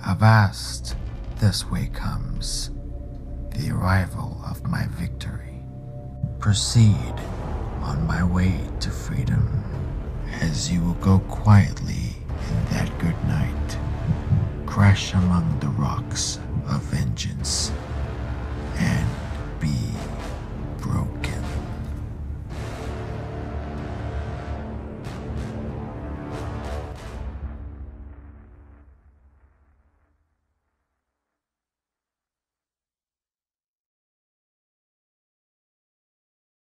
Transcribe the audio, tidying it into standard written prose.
Avast, this way comes the arrival of my victory. Proceed on my way to freedom, as you will go quietly in that good night, crash among the rocks of vengeance.